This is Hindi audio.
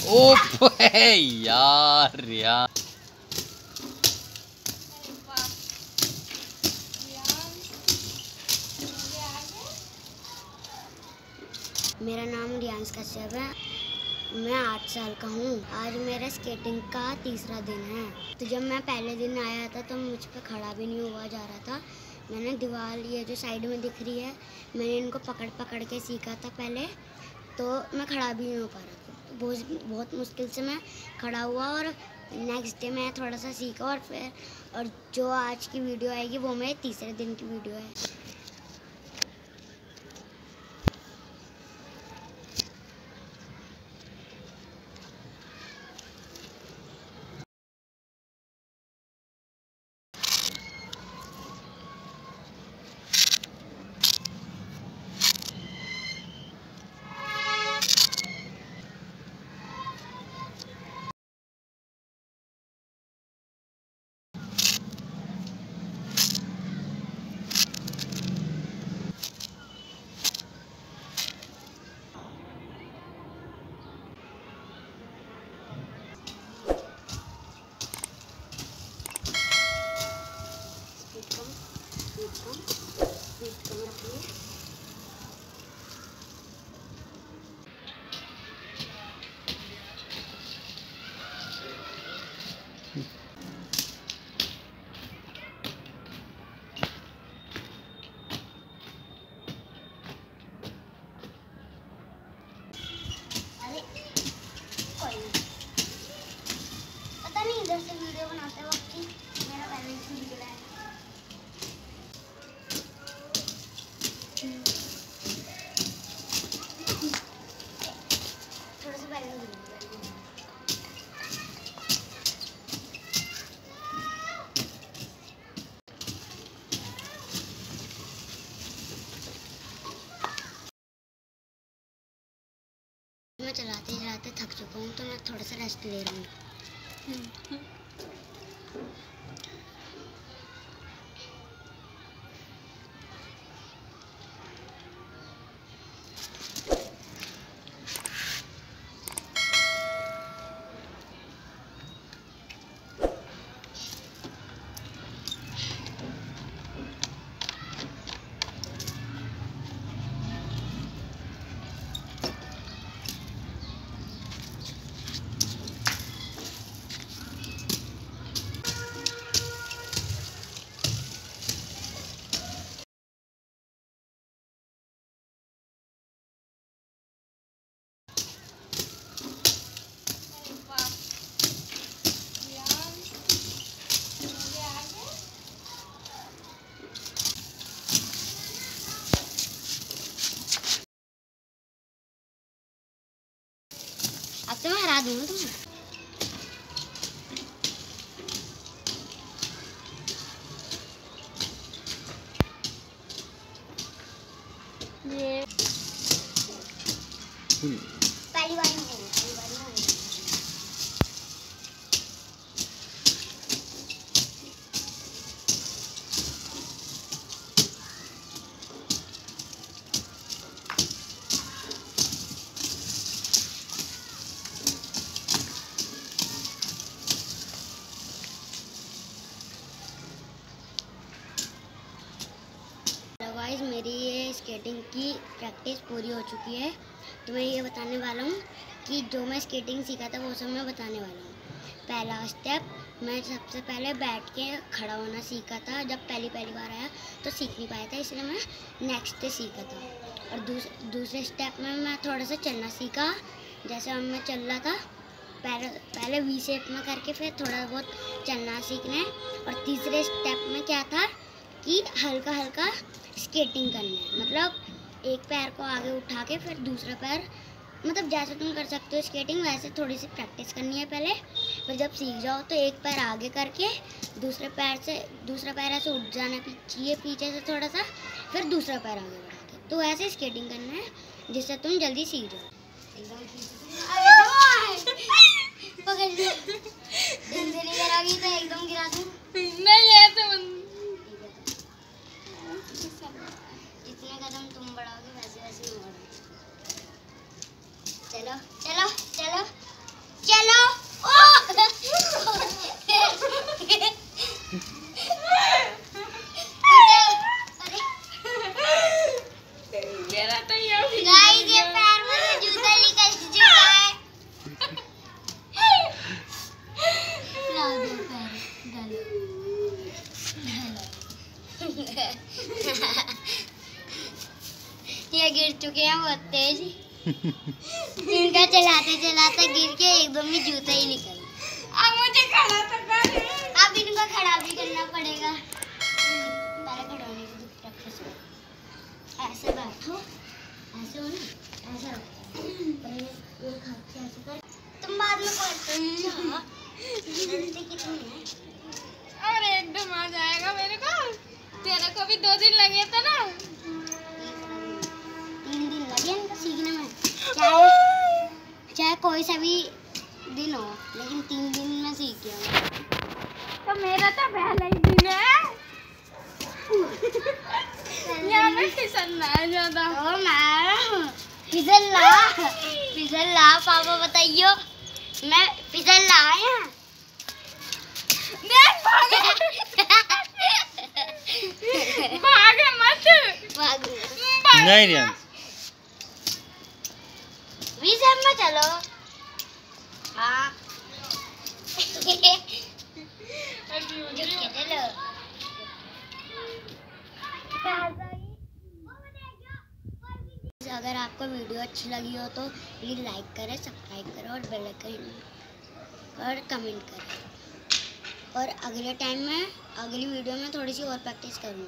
ओह यार यार। मेरा नाम रियांश कश्यप है। मैं 8 साल का हूँ। आज मेरा स्केटिंग का तीसरा दिन है। तो जब मैं पहले दिन आया था तो मुझ पर खड़ा भी नहीं हुआ जा रहा था। मैंने दीवार ये जो साइड में दिख रही है, मैंने इनको पकड़ पकड़ के सीखा था पहले, तो मैं खड़ा भी नहीं हो पा रहा था। बहुत मुश्किल से मैं खड़ा हुआ और नेक्स्ट डे मैं थोड़ा सा सीखा और जो आज की वीडियो आएगी वो मेरे तीसरे दिन की वीडियो है। पता नहीं इधर से वीडियो बनाते वक्त ही मेरा बैलेंस नहीं निकला है। थोड़ा सा बैलेंस मैं चलाते चलाते थक चुका हूँ, तो मैं थोड़ा सा रेस्ट ले रहा हूँ। अब तो मैं हरा दूँगा तुम्हें। ये पहली बार में गाइस, मेरी ये स्केटिंग की प्रैक्टिस पूरी हो चुकी है। तो मैं ये बताने वाला हूँ कि जो मैं स्केटिंग सीखा था वो सब मैं बताने वाला हूँ। पहला स्टेप, मैं सबसे पहले बैठ के खड़ा होना सीखा था। जब पहली बार आया तो सीख नहीं पाया था, इसलिए मैं नेक्स्ट डे सीखा था। और दूसरे स्टेप में मैं थोड़ा सा चलना सीखा। जैसे अब मैं चल रहा था, पहले वी शेप में करके फिर थोड़ा बहुत चलना सीखना है। और तीसरे स्टेप में क्या था कि हल्का हल्का स्केटिंग करना है। मतलब एक पैर को आगे उठा के फिर दूसरा पैर, मतलब जैसे तुम कर सकते हो स्केटिंग वैसे थोड़ी सी प्रैक्टिस करनी है पहले। फिर जब सीख जाओ तो एक पैर आगे करके दूसरा पैर ऐसे उठ जाना चाहिए पीछे से थोड़ा सा, फिर दूसरा पैर आगे बढ़ा के। तो ऐसे स्केटिंग करना है जिससे तुम जल्दी सीख जाओ। पकड़ लो, नहीं करोगी तो एकदम गिरा दूं। नहीं ऐसे जितने कदम तुम बढ़ाओगे वैसे वैसे मैं बढ़ूंगा। चलो चलो चलो गिर चुके हैं बहुत तेज। इनका चलाते चलाते गिर के एकदम ही जूता ही निकल। अब मुझे खड़ा तो कर। अब इनको खड़ा भी करना पड़ेगा। पहले खड़ा होने की प्रैक्टिस करो। ऐसे बैठो, ऐसे हो ना, ऐसा रखो। एक हाथ से ऐसे कर। तुम बाद में कौन गलती कितनी है? और एकदम आ जाएगा मेरे को। तेरे को भी 2 दिन लगे थे ना। 3 दिन लगे इनको सीखने में। चाहे कोई सा भी दिन हो, लेकिन 3 दिन में सीख गया। तो मेरा तो पहला ही दिन है। यहाँ में फिसलना है ज्यादा। ओ मैम, फिसल ला पापा बताइयो। मैं फिसल ला आया। देख भागे। भागे मत। भागू नहीं रियांश, 20 में चलो। हाँ चलो। अगर आपको वीडियो अच्छी लगी हो तो प्लीज़ लाइक करें, सब्सक्राइब करें और बेल आइकन और कमेंट करें। और अगले टाइम में अगली वीडियो में थोड़ी सी और प्रैक्टिस करूँगी।